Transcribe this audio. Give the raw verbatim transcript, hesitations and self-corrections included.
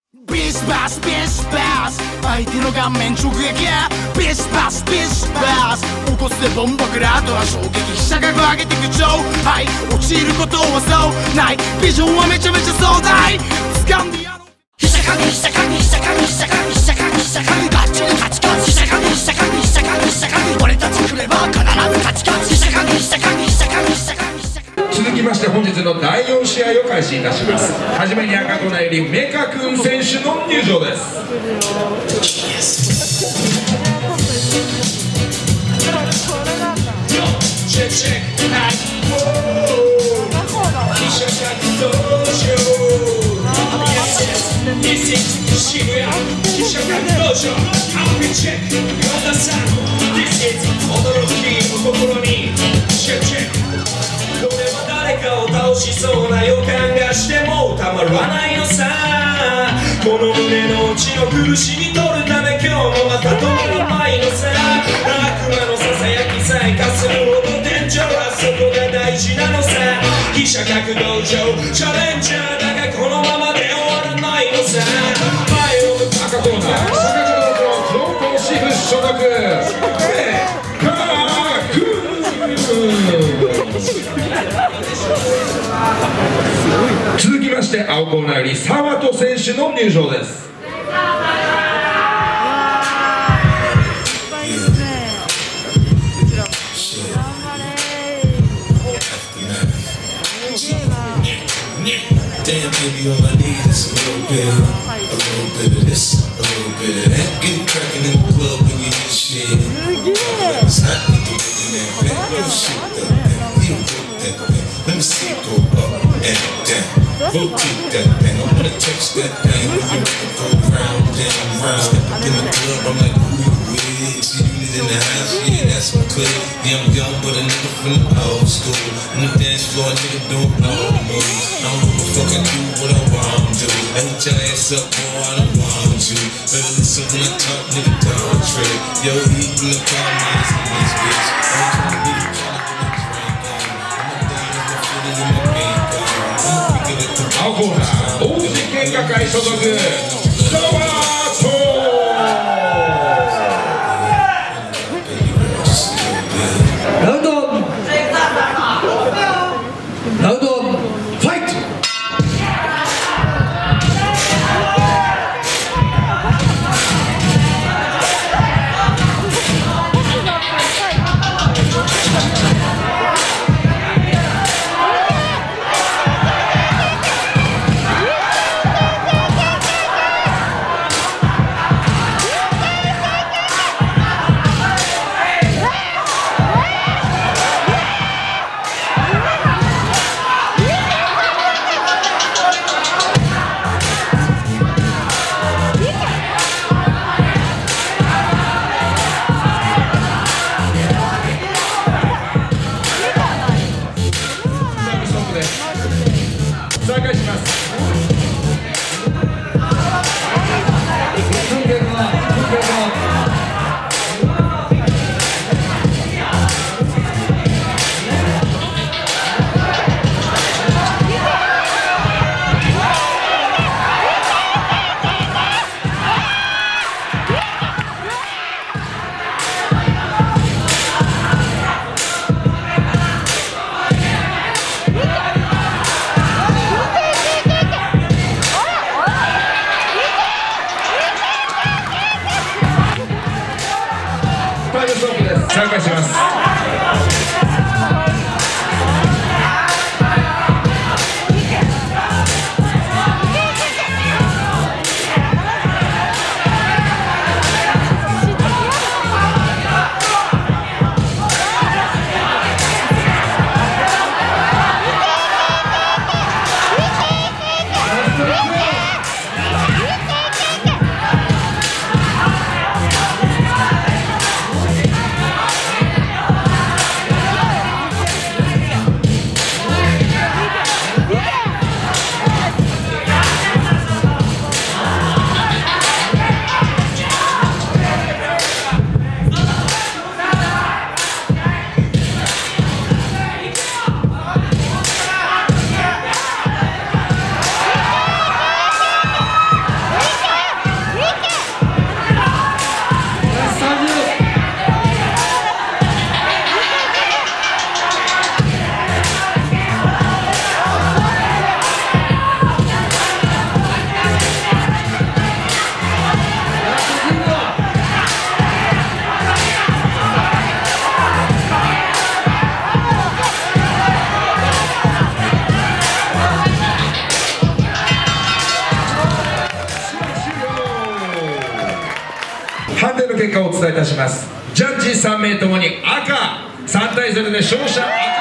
ビシバシビシバシ相手の顔面直撃ビシバシビシバシ起こすでボンバクラートは衝撃飛車角上げてく情はい落ちることはそうないビジョンはめちゃめちゃ壮大掴んでやろう飛車角飛車角飛車角飛車角飛車角飛車角ガッチリ勝ち勝ち飛車角飛車角飛車角飛車角俺たち来れば必ず勝ち勝ち飛車角飛車角飛車角飛車角続きまして本日のだいよん試合を開始いたします。はじめに赤コーナーよりメカ君選手の入場です。 倒しそうな予感がしてもたまらないのさこの胸の内の苦しみ取るため今日もまた止まらないのさ悪魔のささやきさえかするほど天井はそこが大事なのさ飛車角道場チャレンジャーだがこのままで終わらないのさ前を向く赤コーナー飛車角道場城東支部所属続きまして青コーナーより沢戸選手の入場です。 Damn, baby, all I need is a little bit, a little bit of this, a little bit of that. Get cracking in the club when you hear shit. It's hot, you can look in that back. You shit that thing, you work that thing. Let me see it go up and down. Rotate that thing, I wanna touch that thing. When you make it go round and round. Step up in the club, I'm like, who you with? See you in the house, yeah, that's my clip. Yeah, I'm young, but a nigga from the old school. On the dance floor, nigga don't know the moves. I don't give a fuck, I do what I want to. I hit your ass up, boy, I don't want you. Better listen when I talk, nigga, don't trip. Yo, eat in the car, man, it's in this bitch. I'm trying to be trying to get a drink on. I'm a dime, I'm feeling in my bank on. I'm a pick it at the 青コーナー王子喧嘩会所属沢戸ラウンドラウンドファイト再開します。再開します。 判定の結果をお伝えいたします。ジャッジさん名ともに赤、さんたいゼロで勝者赤。